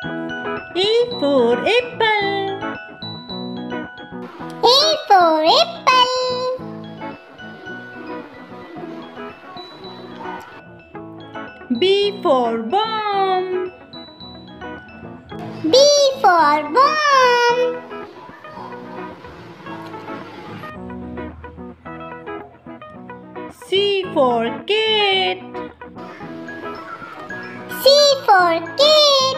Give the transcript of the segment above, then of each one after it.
A for apple. A for apple. B for bomb. B for bomb. C for cat. C for cat.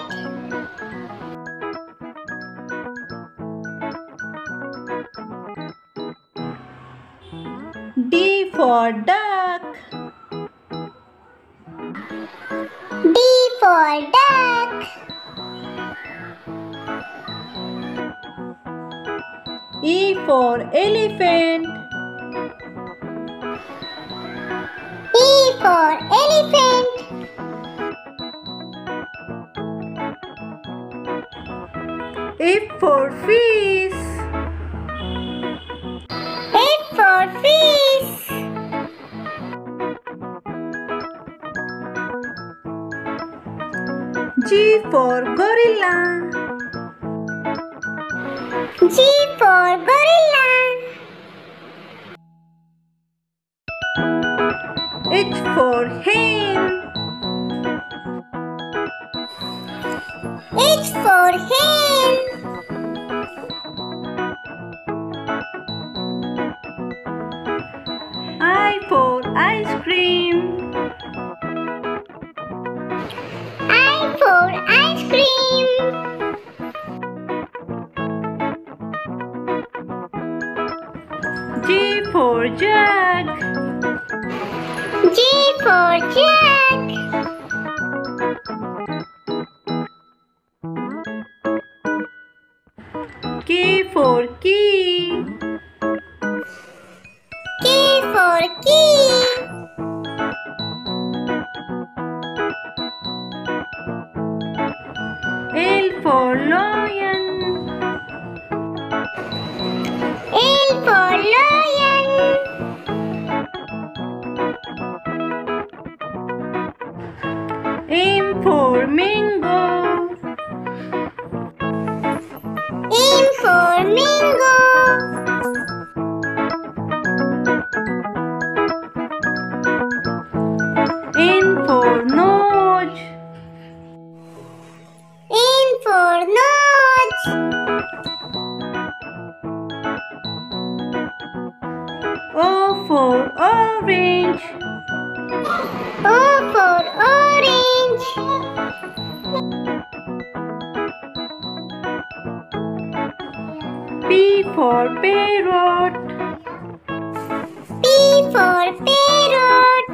D for duck. D for duck. E for elephant. E for elephant. F for fish. F for fish. G for gorilla. G for gorilla. H for hen. H for hen. I for ice cream. I for ice cream. J for jug. J for jug. K for key. K for key. L for lion. L for lion. M for mango. M for mango. N for nose. N for nose. O for orange. O for orange. P for parrot. P for parrot.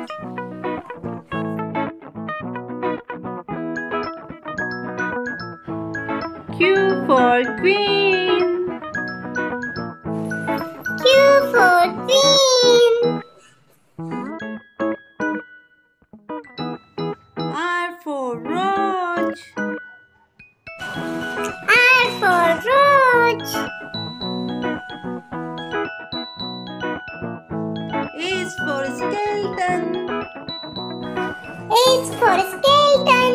Q for queen. Q for queen. R for roach. R for roach. S for skeleton. S for skeleton.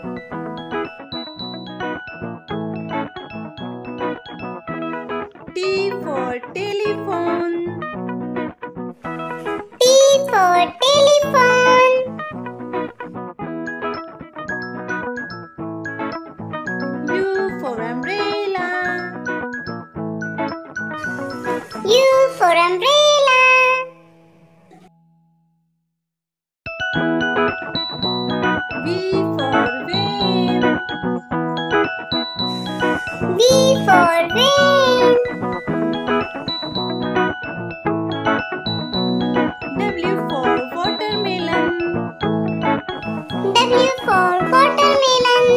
T for telephone. T for telephone. U for umbrella. U for umbrella. V for van. V for van. W for watermelon. W for watermelon.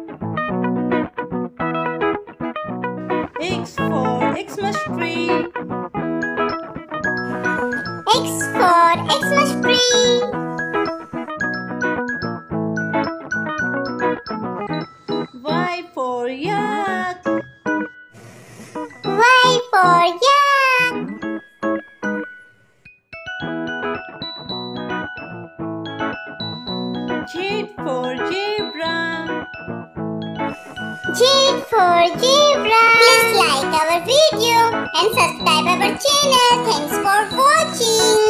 X for Xmas tree. for zebra. Please like our video and subscribe our channel. Thanks for watching.